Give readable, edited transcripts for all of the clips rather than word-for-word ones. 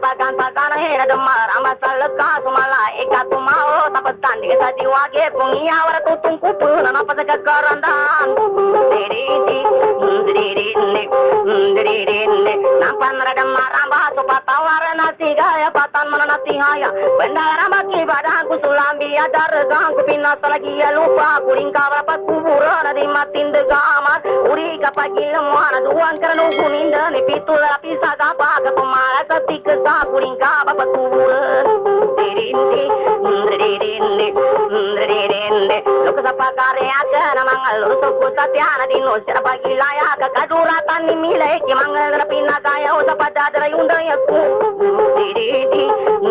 pagan hera demar amasal ka sumala eka tumao tapatan di sa diwage pungiya wara tutong kupu na napasaka karandan diri nampan radam maramba supatawara nasi gaya patan mana nasi haya bendara maki badan kusulambi adar gang kupinas lagi ya lupa kuring kawrapat kubura na di matin de gamat uri kapagi lemana duang karenu kuninda ni pitul lapisa gapa ke pemala sati ke sa kuring kawapat kubura diri lok sapa karya ke namangal lusuku satyana dino sira gilaya ka kaduratan ni milay ki mangal na pinagaya o sa padadara yung dayaku diri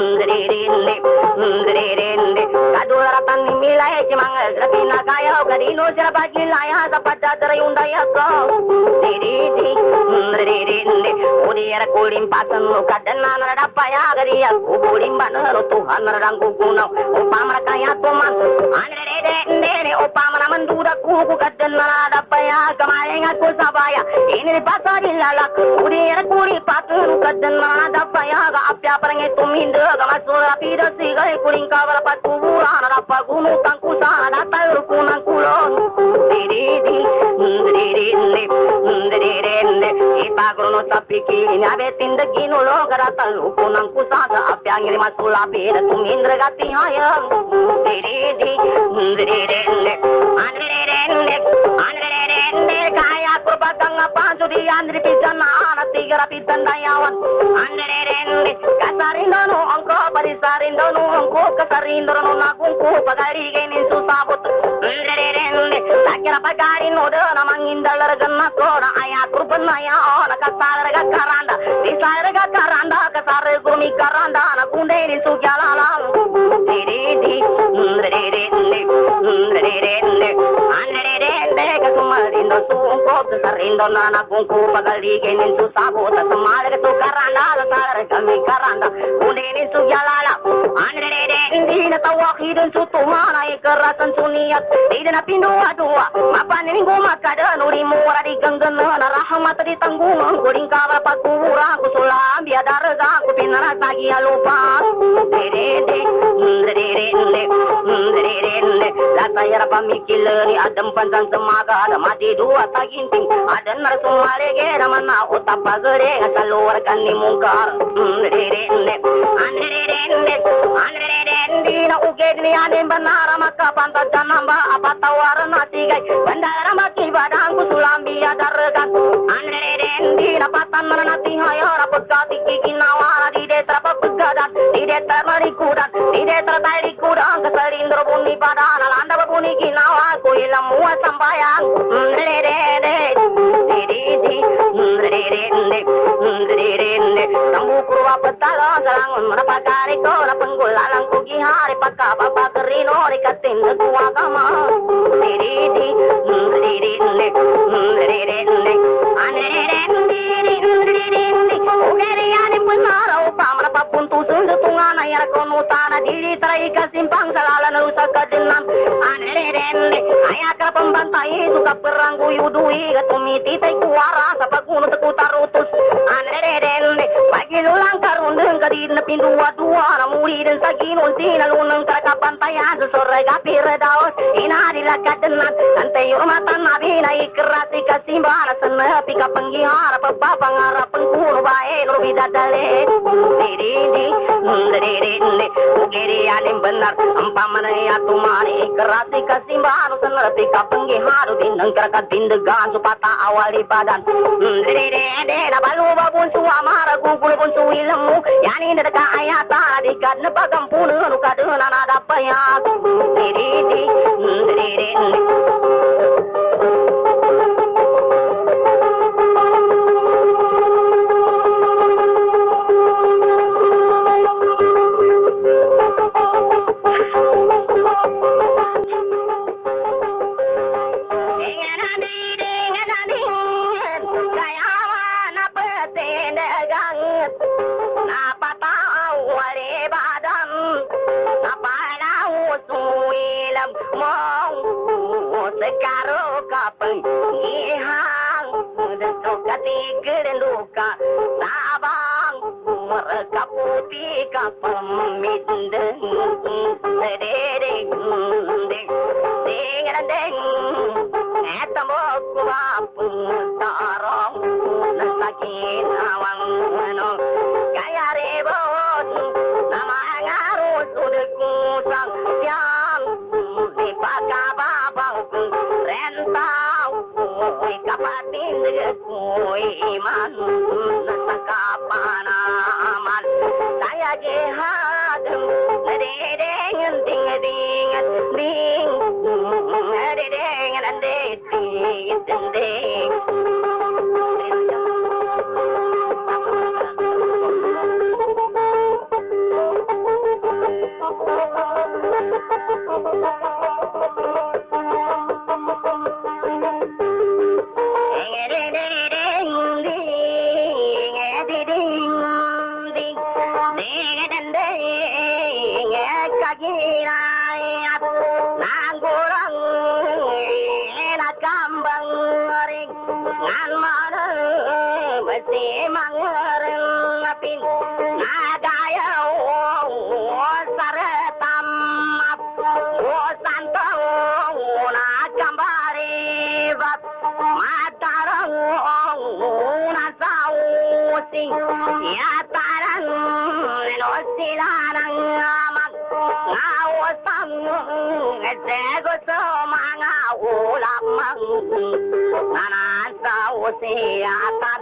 kaduratan ni milay ki mangal na pinagaya o kadino sira bagilaya sa padadara yung dayaku diri udiyara kulim pasan lo kadana na dapaya gadiya kubulim banalo Tuhan narang kukunaw upamara kaya tuman andre upamara mandura kuku kadana na dapaya kamaling aku sabaya ini pasal dilala udiyara kuri patun kadana na dapaya ga apya parange tuminda ga masura pida sigai kuling kawala patubura na dapagunu tangkusa na datal kunang kulon diri ipagruno sapiki nyabetin de ginulo garatal kunang kusa ga apya ngiri masula pida tumindra gati hayang diri andre kaya kurbatang panju di andri pijana anati gara pitandayawan andre kasarindonu angko parisarindonu angko kasarindonu nagungku pagari geni susabut andre sakira pagari noda namangindal ganna kora ayat kurbanaya ona kasar ga karanda disar ga karanda kasar gumi karanda na kunde ni sugyalala diri andre kasumarindo sungko kasarindo na nagungku pagali geni susabut samal ga karanda kasar gumi karanda kunde ni sugyalala andre na tawakidun sutumana ikarasan suniat di na pindua dua mapanin gumakada nuri mura di ganggana na rahmat di tanggungan kuring kawal pakura kusulam biadar ga kupinara tagi alupa diri la tayar pamikilari adam panjang semaga ada mati dua taginting ada narsumare gera mana utapagare kaluar kanni mungkar andre na ugedni ane banara maka pantat janamba apa tawar nasi gai bandara maki badang kusulambi adargan andre na patan mana nati hayo rapukati kikinawara di detra papugadan di detra marikudan di detra tairikudan kesalindro buni badan alanda buni kinawa kuilam mua sambayang tambu kurwa petalo salangun merapakari ko na penggulalang kugi hari pakka papa kerino rikatin tua kama diri ugeri ani penara upamara papuntu sundu tungana yara konutana diri tarai kasimpang salalan rusak kadenam andre ayaka pembantai suka peranggu yudui gatumiti tai kuara sapagunu tekutarutus andre pagi lulang karundeng kadina pindua dua namuri dan saginun sina luneng kakapan tayan sesore gapir daos ina dilakadenan nanti rumatan nabina ikrati kasimbana senepi kapenggihara pepapangara pengkulu bae rubida dale diri ugeri alim benar ampamana ya tumani ikrati kasimbana senepi kapenggiharu dineng kakatindegan supata awali badan diri na balu babun suamara gugul pun suilemu yani nedaka ayata dikat nepagampunu nukadena nada paya diri sekaro kapeng ihang desok kati gerenduka sabang mereka putih kapemit deng deng deng deng etambok wapun tarong nasakin awang no kaya rebot nama ngarus udah kusang yang dipakababang rentau kui kapatin kui iman nasakapanaman saya jihad dedeng ding ding ding dedeng ding ding ya tarang no silarang amang ngawasang ego somanga ulamang nanasa usiatan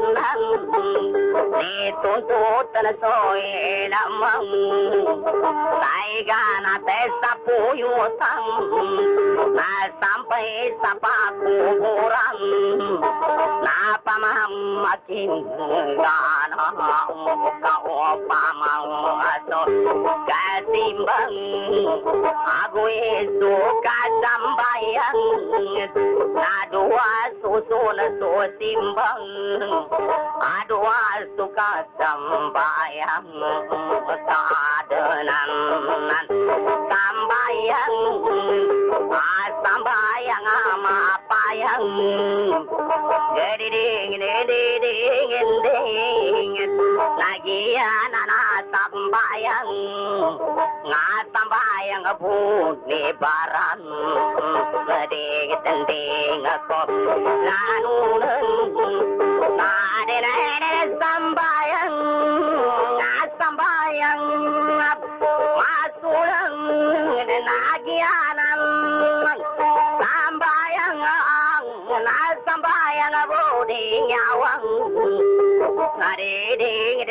dituntut na soy lamang taiga na tesa puyutang na sampai sa pakuburan na pamamaking gana kau pamang aso kasimbang aku itu kasambayan na dua susun susimbang adua suka sambayang kadenan sambayang sambayang ama payang geding lagi anak sambayang ngasambayang putih baran geding tending aku lanunan ada sambayang ngasambayang masulang nagianan sambayang nasambayang budi nyawang ding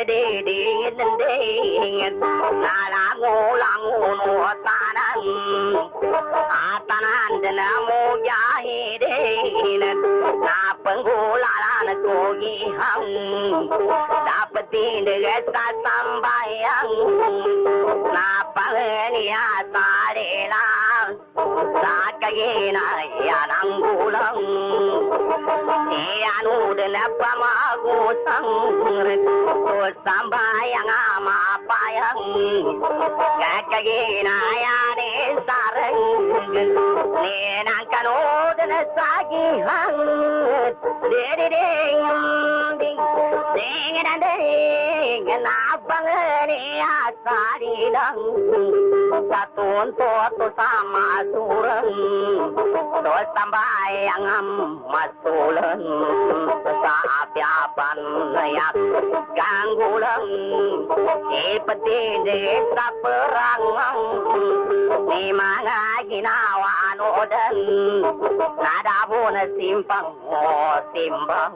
nalangu tanan atanan namu jahidin na penggularan kogihang dapetin desa sambayang na pangenia tarela sakayena yanang gulang anu dena pamagusang sambayang ama payang kakagina yani sareng nenang kanod na sagihang ding nabang niya sarilang satun to sama surang to sambayang masulan sa apiapan ya ganggulang ipatindi sa perangang ni mga ginawa nodan nadabo na simpang timbang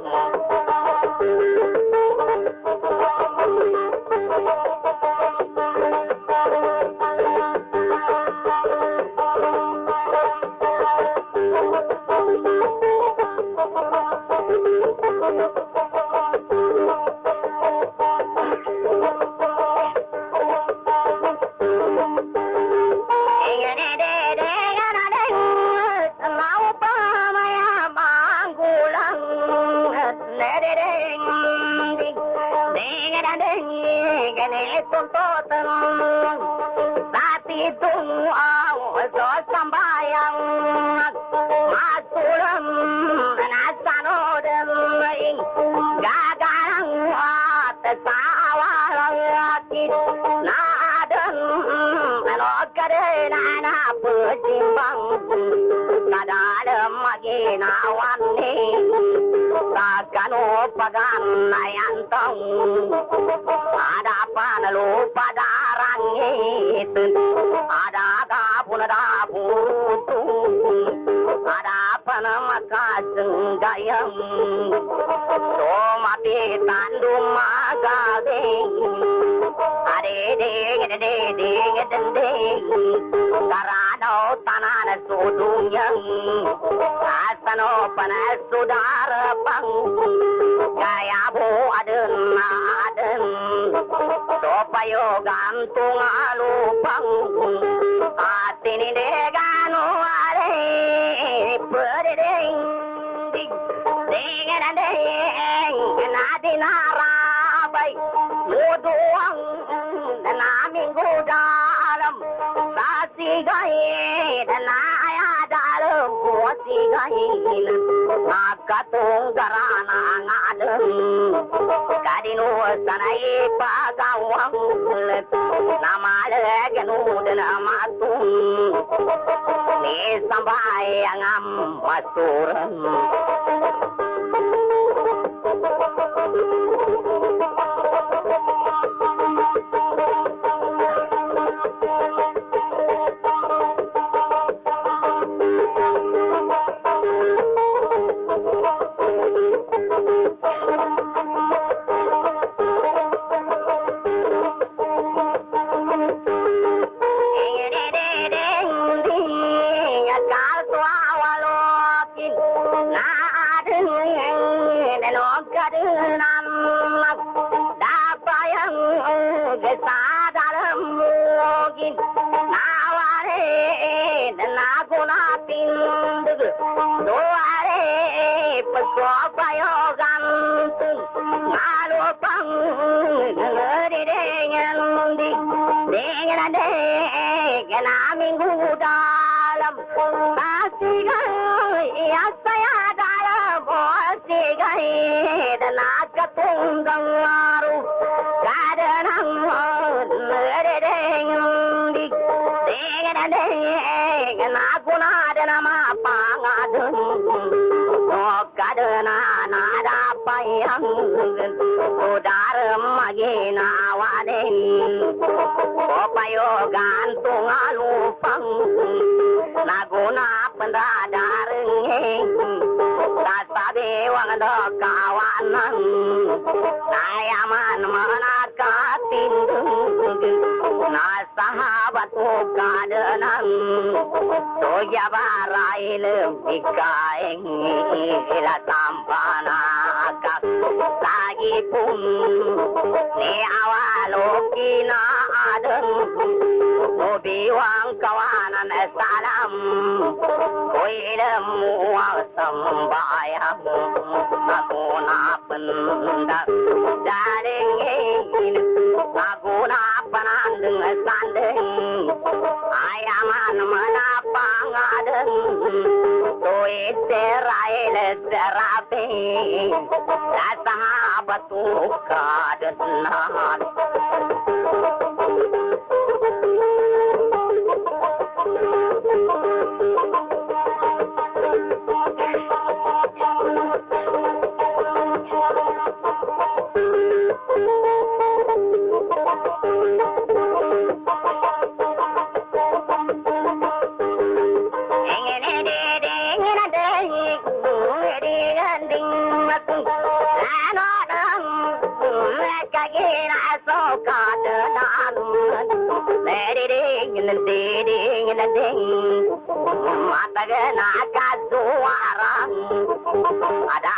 sambayang masulam nasanod gagang at sawalang maginawan ni Kagano pagan ayantong ada panalupa darangit ada kapun daputu ada panamakas-gayam so mati tandum magading adeding karano tanan sudunyang asano panas sudara pang gaya bu aden sopayo gantung alupang atini degano ale pedeng dengan deng nadinarabai muduang naminggu dalam sasigai dan ayah dalam buasigai akatung garana ngadem kadinu sanai pagawang nama legenu dan amatung ni sampai yang amasuran gantung alupang naguna pendadareng sasabi wang kawanan ayaman manakatin na sahabat kadenan soya barail ikaeng ila tampana lagi pun ni awalokina adeng biwang kawanan salam koilemu sambayang aku napenda daring aku napanandeng sandeng ayaman menapang adeng toy serail serapi sahabat kadenan matagana kazuarang ada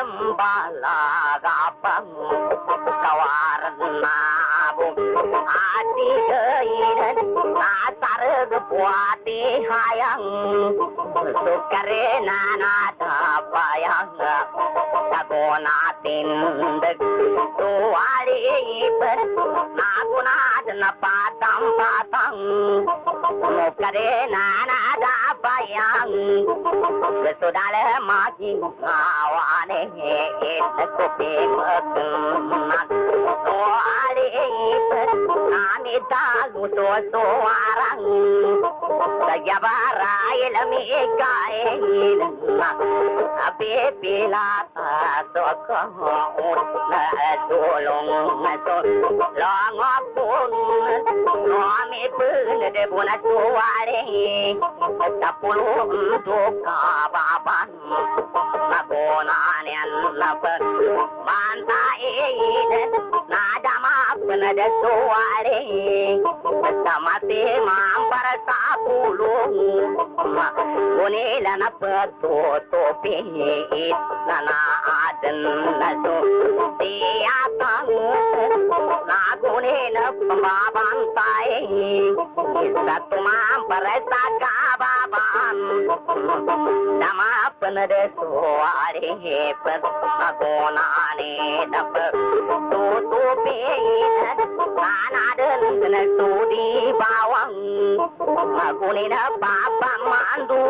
balagapang kawarna bu ati gairan asar gepuati hayang sukarena nada bayang sagona tindeg tuali ber naguna na patang mukarena nada bayang sudale maki awane kopi mak tuali ber namita luto suarang Sajabara ilmi kain api pilata sokohun na tulong longapun nomi pun de buna tuare tapulum tukababan nagonanen napen mantain nadama penada tuare samate mampar sapulung gunila na topi nana aden nasu tiatang nagunila pembabantai satu mampar sakababan nama penada suare pet nagunane dapat tutupi nanaden nasu di bawang nagunila papa mandu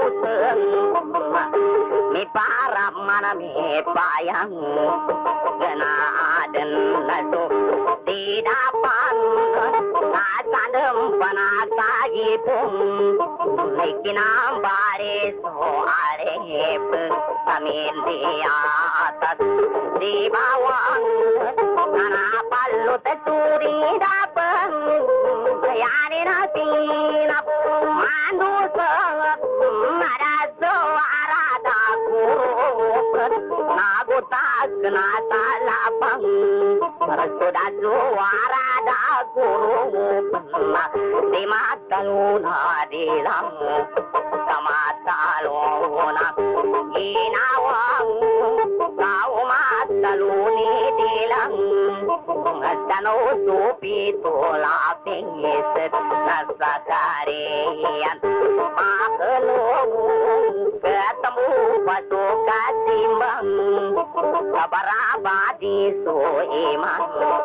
mi para mana mi payang gena aden nasu tidapan nasadem panasa ipung nikinam baris arep amin di atas di bawah nana palut suri dapen yani nasinap mandu ada suara dakur nagutak nasa lapang sudah suara dakur di mata luna dilang sama taluna ginawang kau mata luni dilang tanu supi tulaping iset nasa karian makelung ketemu pasuka timbang kabarabadi soiman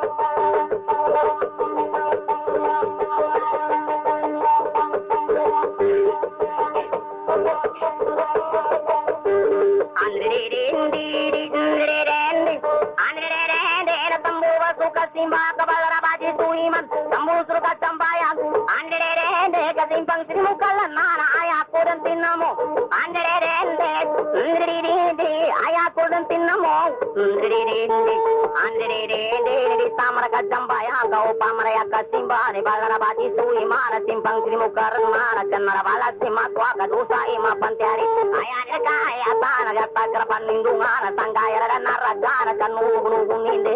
Kasimpang Sri Mukalan nana ayahku dan tinamu anderende ayahku dan tinamu anderende samara kajambaya kau pamaraya kasimbani balarabati sui mana simpang Sri Mukalan mana cannara balas simatwa kadusa ima pantiari ayahnya kaya tanah gata gerapan lindungan sanggaya dan narajana kan nugun inde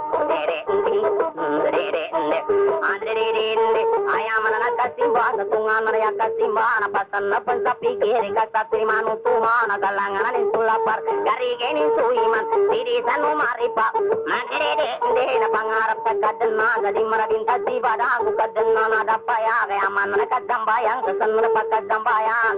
anderende ayah mana kasimbana tungan raya kasimbana pasan napan sapi kiri kata trimanu tumana galangan sulapar gari geni suiman diri sanu maripa anderende na pangarap kadena gadi marabinta si badagu kadena na dapaya kaya mana kadambayang kesan kadambayang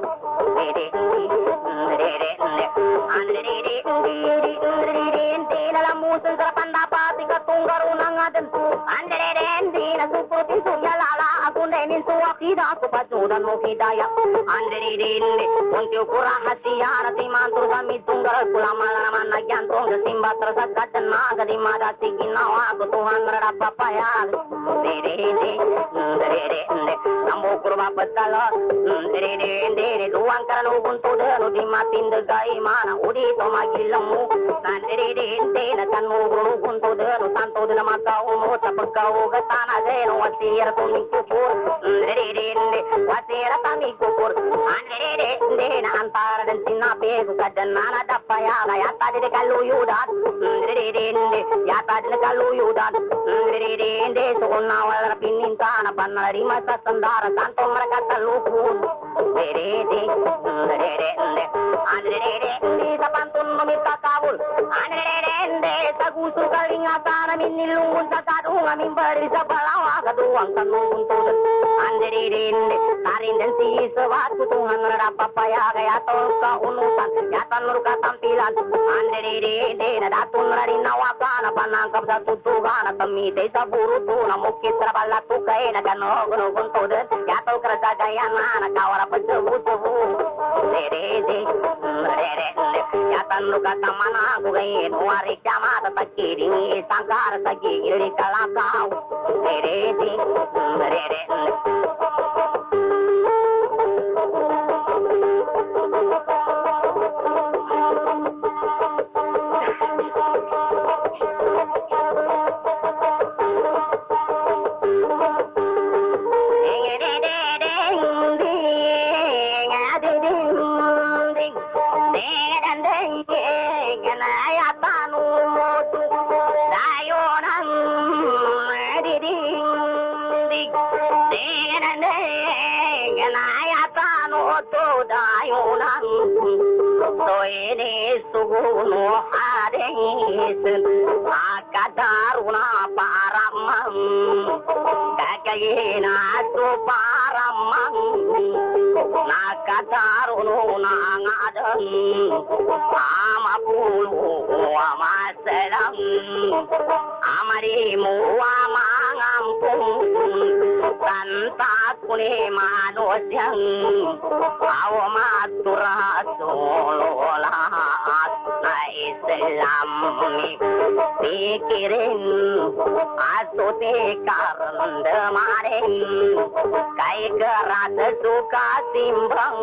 anderende dalam musuh serapan dapat ikatunggar unangaden anderende na suputin suyalala aku nemin suwakida aku pacu dan mukidaya anderende untuk kurang hasiara timantur kami tunggal pulamala mana jantung kesimbat tersat kadena gadi madasi ginawa aku Tuhan merada papaya anderende nambu kurba betalot anderende duang karena ubuntu denu dimatin degai mana udi to magilemu anderende na kanu ubuntu denu santo dena mata umu tapakau gatana denu wasir tumikupur anderende wasir tamikupur anderende na antara dan sinape kadana na dapaya ya tadi de kaluyudan anderende ya tadi de kaluyudan anderende sona wala pininta na panari masa sandara santo mereka telukun anderende sapantun meminta kabul anderende sagusu kalingatan minilungun sakadung amin beri sabalawa kaduang kanung tudun anderende tarin dan si sewatu Tuhan merapa paya kaya tol ka unusan yatan nurka tampilan anderende na datun rari nawakana panangkap sa tutugan at tamite sa buruto na mukit sa balatu kay na ganog tudun yatol kerjagayan na kawara pagsubu-subu derede yatan nurka tamana gugayin warik jama tatakiri sangkar sa gigil kalakaw derede so ini suguno hadis akadaruna paramam kakayina su paramam nakadaruna ngadan amapulu amasalam amarimu amangampung tanta kuni manusiang awamatura sololat na Islam pikirin asuti karendemarin kai keras suka timbang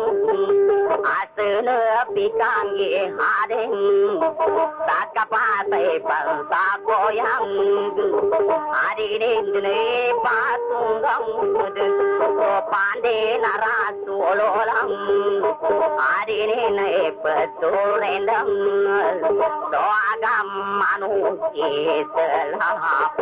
asena pikan ye hading sakapatai bangsa koyang adinin dene patunggang pande narasulolang adinin betul rendang doagam manusia selap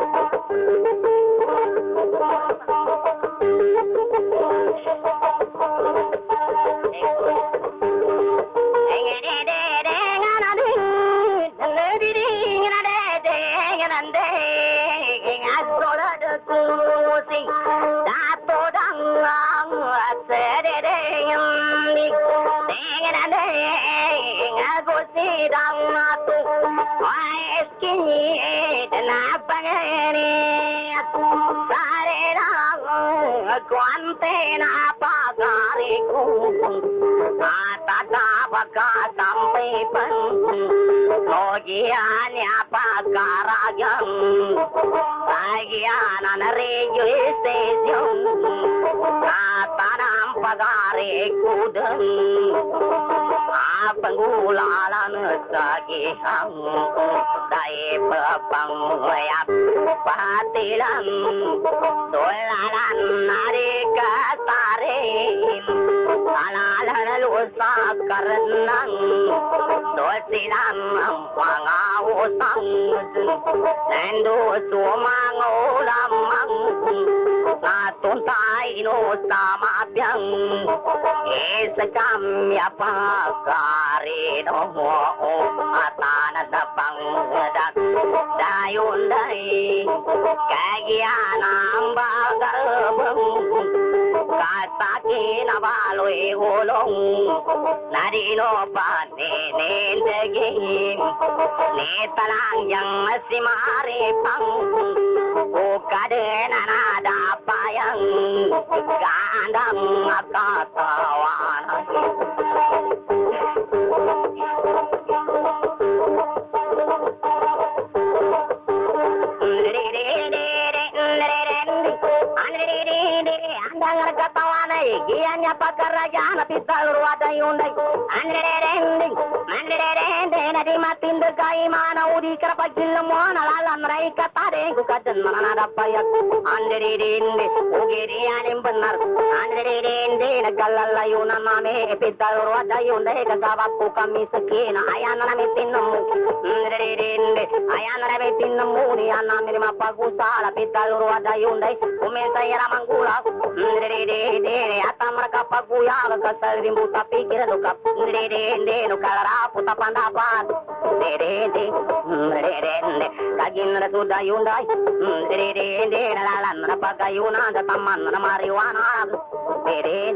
Kuantena pagariku Atata baka sampai pen Logianya pagaragang Bagianan rejo stasiun Katanam pagariku den Penggulalan sagihang Dai pepanglayap patilan Dolalan narika tarim Alalan lusa karenang Dosilan pangawusang Nendo sumangulamang Natuntay no samapyang Isakam yapakarino Atanan na pangdak Dayon day Kagianang bagalbang Kataki na baloy hulong Narino pa ninindaging Nitalang yang simaripang Ukade na nadapayang Gandang makatawan Andang katawana igianya pakarajaan pital ruada yundai andrerende nadi matin dekai mana udi kerapagil moana lalan raika tade gukaden mana dapayak andrerende ugeri anim benar andrerende nagalala yuna mame pital ruada yundai kasabaku kami sekina ayana namitin nemu andrerende ayana namitin nemu ni ana mirima pagusala pital ruada yundai umesa yara manggula ndere ata mereka paguya kasal rimbu tapi kira dokap ndere no kalara puta pandapat ndere kagin sudah yundai ndere lalan napagayuna da taman na mariwana ndere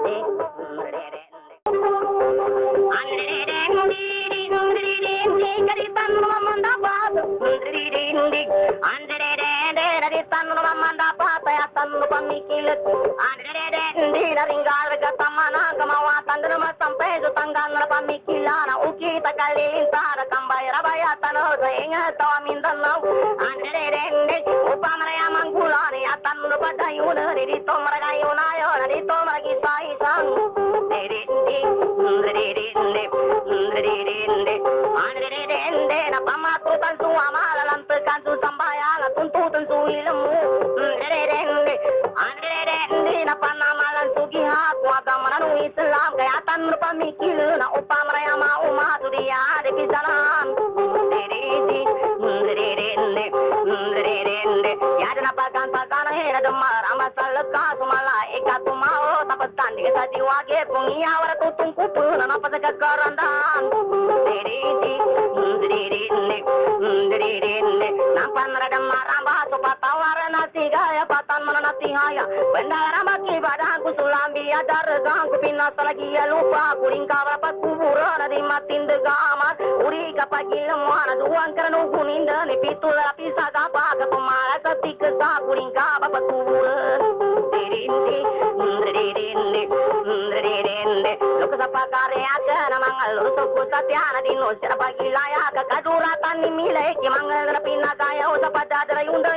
karitan mandapat karitan mandapat ayatan pamikilat ringgal gatamana kamawatan drama sampai jutanggan pamikilan uki takalilintar kambay rabayatan ingat tawamindan upamaya manggulani atan padayuna dito maragayuna yo dito maragisaisan na pamatutan suamala lantekan su sambayang tuntutan su ilmu na panamalan sugihat wagamana nu Islam kayatan pamikil na upamraya mauma dia de kisanan ya na pagan pagan hera demar amasal ka sumala ikatumao tapatan Tiga sati wage pengia wara tutung kupun apa saja karandan. Nampan rada maramba sobat tawara nasi gaya patan mana nasi haya. Bendara maki badan ku sulambi ada regang ku pinas lagi ya lupa kuring kawarapa kuburan di matin degamat. Uri kapagi lemana duan karena kuninda ni pitul rapi sagapa ke pemala sati kesa kuring kawarapa kuburan. Look at the Pagaria, among a lot of Satiana, Dino, Serapagilaya, Kakaduratan, Mile, Kimangal, Rapina, Gaya, Zapada, Yunda,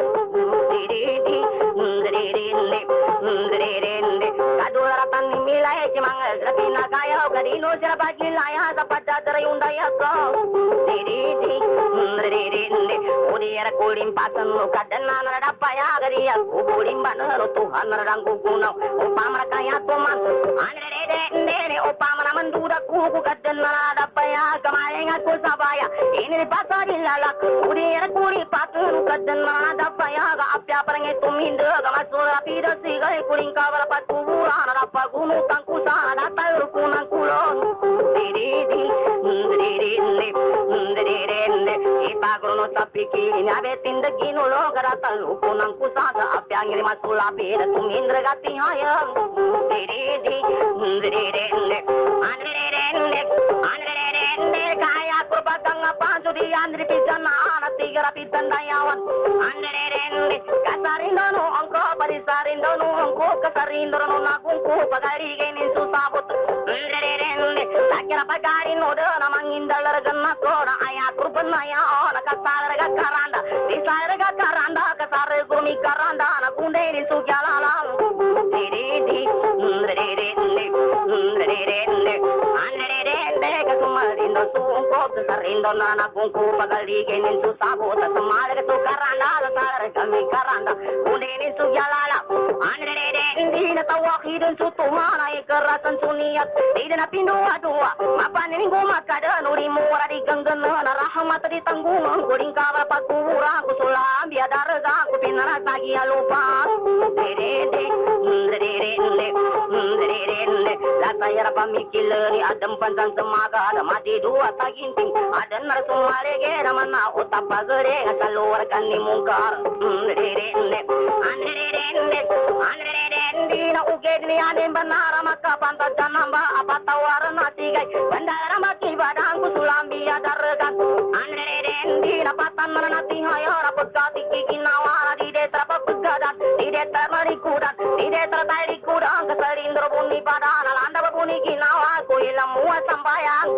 Kaduratan, Mila, Kimangal, Rapina, Gaya, Kadino, Serapagilaya, Zapada, Yunda, Udia, Kulim Patan, Kadana, Rapaya, Garia, Kulim Banner, 200 Kukuno, Opamara Kaya, Toman, Andre, Opamara Mandura, Kuku, Kadana, Rapaya, Kamaring, Kusabaya, in the Pasadilla, Udia, Kuri Patan, Kadana, Rapaya, Apia, Pangetuminda, Gamasura, Peter, Siga, Kuling Kava, Patu, Rapaguno, Tankusa, Napalukuna, Kulon, Ipagono Tapiki, Navetin the Gino, Garata, Lukunang Kusasa, Apiang, Masula, Pira, Tumindra Gatihaya, Kaya Kurbatanga Pantu, the Andri Pitana, Tigra Pitandayawan, Andre, Casarindo, Uncle, Parisarindo, Uncle, Casarindo, Nakunku, Pagari, in Susabot, Sakira Pagari, no, among in the Larganakora, Ayakurbanaya, Kasaraga Karanda, Disaraga Karanda, Kasare Gumi Karanda, Nakunde, Sugyala, Sarindo Nana Kunku Pagali in Susabota, Samara to Karanda, Kami Karanda, Udin to Yalala, Andre, Tawaki, Sutumana, Karasan Sunia, Didn't Apino Adua, Mapaningo Makada, Urimura, the Gangana, Rahamata, the Tangu, Gudin Kava Pakura, Kusula, Biadaraga, Kupinara, Tagia Lupa, Latayara Pamikilari, Adam Pantan Samaga, Madi Dua Taginting, Adan Sumare, Ramana, Utapagare, Salor Kanimuka, Andrena Ugedni Adim Banara Makapanta Janamba, Apatawara Natiga, Bandara Maki Badang Sulambi, Adaragan, Andrena Patan Manati Hayara Pagati Kinawara, Dideta Pagada, Dideta Marikuda, Dideta Tarikuda, Kasarindro Buni Badana, Landa Buni Kinawa, Kuila Mua Sambayang,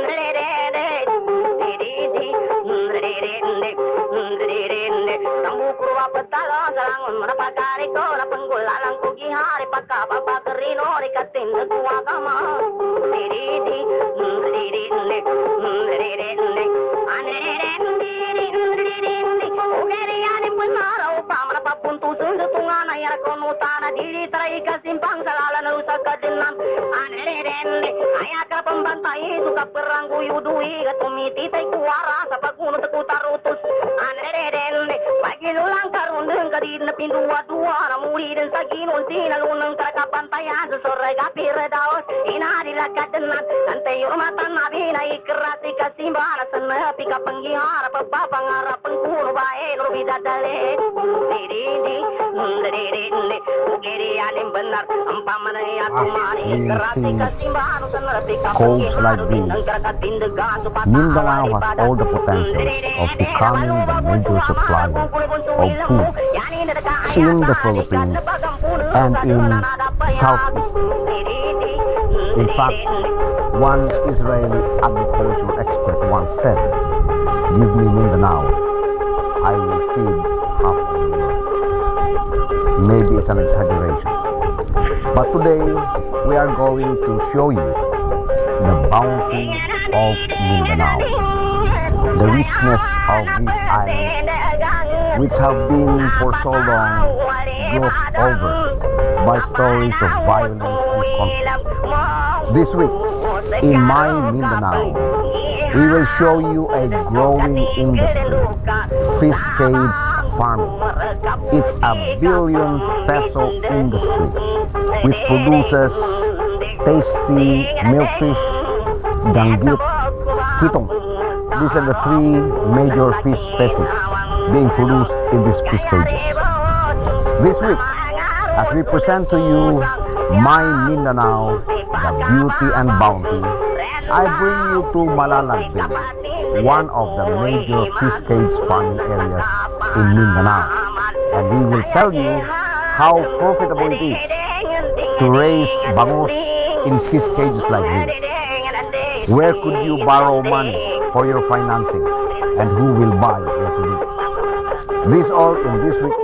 Tambukura Patala, Sarangun, Rapagari, Pangulalang Kugi Hari, Pakapa, Pakarino, Rikatin, the Kuakama, Konutana diri teraika simpang salalan rusak kadinam anere ayaka pembantai suka peranggu yudui gatumiti tai kuara sapagunu tekutarutus anere pagi lulang karundeng kadin pindu dua namuri dan saginun sina luneng karaka pantayan sore gapir daos inadila kadenat ante yurmatan nabina ikrati kasimbana senepi ka penggihara pepapangara pengkunu bae rubida dale diri Ugeri alim benar ampamana ya tumari kerati kasimbanu senepi ka penggihara Mindanao has all the potential of becoming the major supplier of food in the Philippines and in Southeast. In fact, one Israeli agricultural expert once said, "Give me Mindanao, I will feed half of the world." Maybe it's an exaggeration, but today we are going to show you the bounty of Mindanao, the richness of these islands, which have been for so long glossed over by stories of violence and conflict. This week, in My Mindanao, we will show you a growing industry, fish cage farming. It's a billion peso industry which produces tasty milkfish, danggit, kitong. These are the three major fish species being produced in these fish cages. This week, as we present to you My Mindanao, the beauty and bounty, I bring you to Malalag Village, one of the major fish cage farming areas in Mindanao. And we will tell you how profitable it is to raise bangus in fish cages like this. Where could you borrow money for your financing, and who will buy what you need? This all in this week.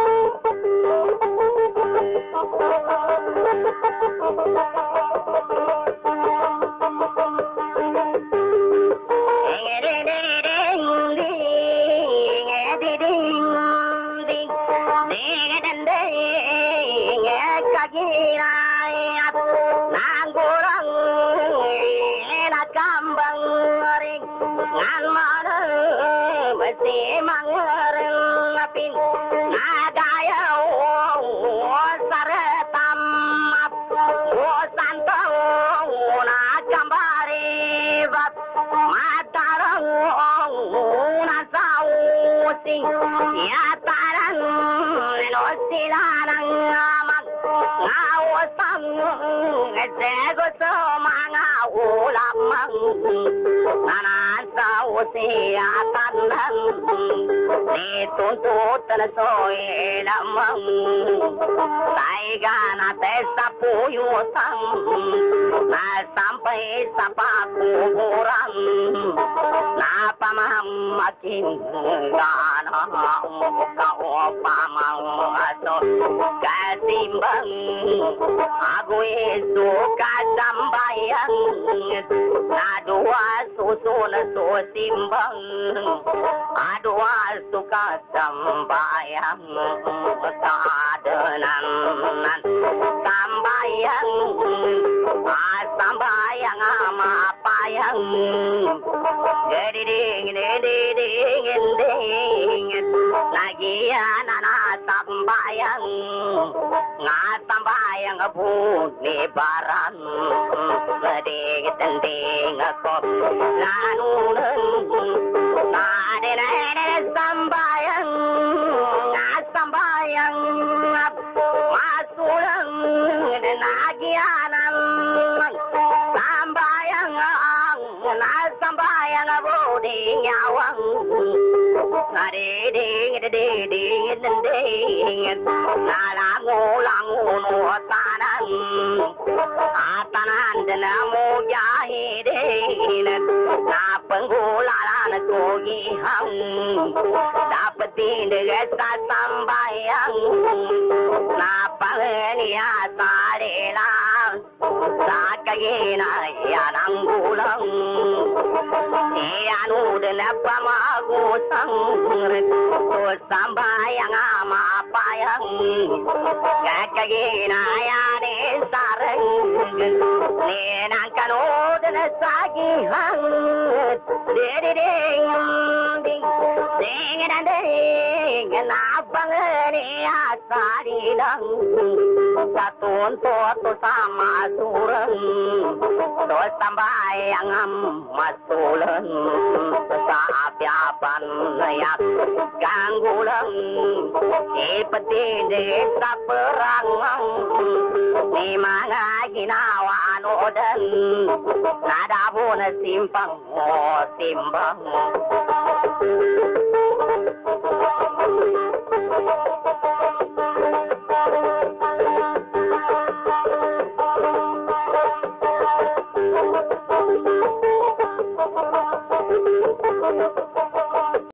Sampai sapa kuburan na pamamakin gana kau pamang aso kasimbang aku itu kasambayan na dua susun susimbang adua suka sambayan kadenan sambayan sambayang ama payang geding lagi anak sambayang ngasambayang buni baran geding tending aku lanunan nade sambayang ngasambayang masulang lagi anak sambayang budi nyawang ding langu tanan atanan namu jahidin na penggulalan kuihang dapetin desa sambayang na pangenia sarela sakagina yanang gulang anu dena pamagusang to sambayang ama payang kakagina yane sareng nenang kanu dena sagihang ding nabangani asarilang satun to sama sureng to sambayang masulen sapiapan yak ganggulang ipeti desa perangang ni mga ginawa anodan nadabon simpang timbang